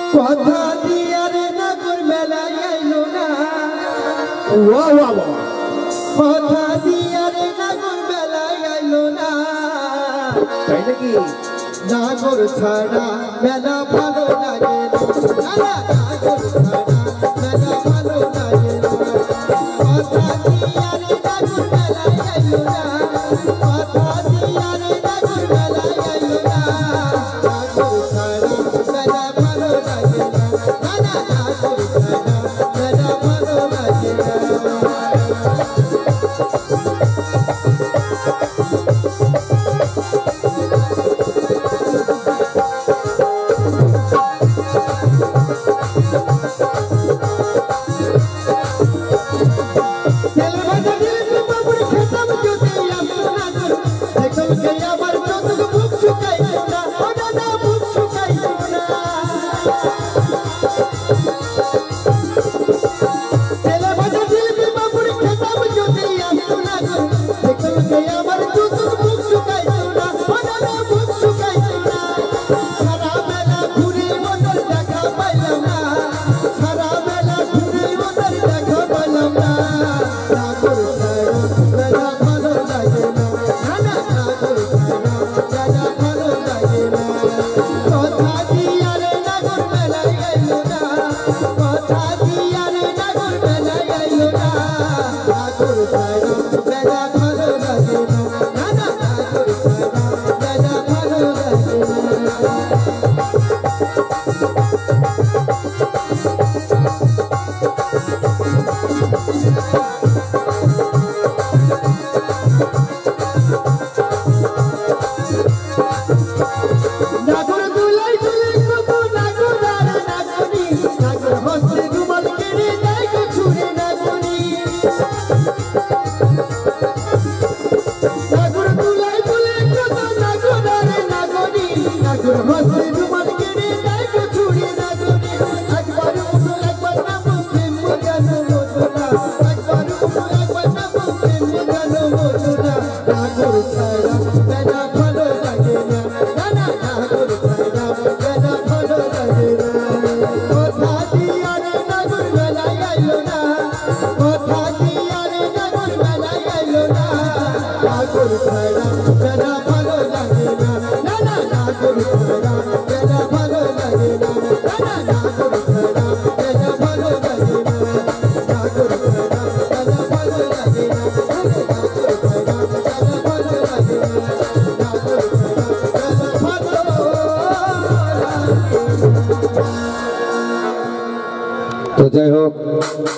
কথা দিয়ারে নাগর মেলায় আইলো না ওয়া ওয়া ওয়া কথা দিয়ারে নাগর মেলায় আইলো না তাই নাকি নাগর ছাড়া মেলা ভালো লাগে না নাগর ছাড়া মেলা ভালো লাগে না কথা দিয়ারে নাগর মেলায় আইলো না কথা দিয়ারে নাগর মেলায় আইলো না নাগর ছাড়া মেলা ভালো লাগে না নাগর ছাড়া মেলা ভালো লাগে না तो जय हो।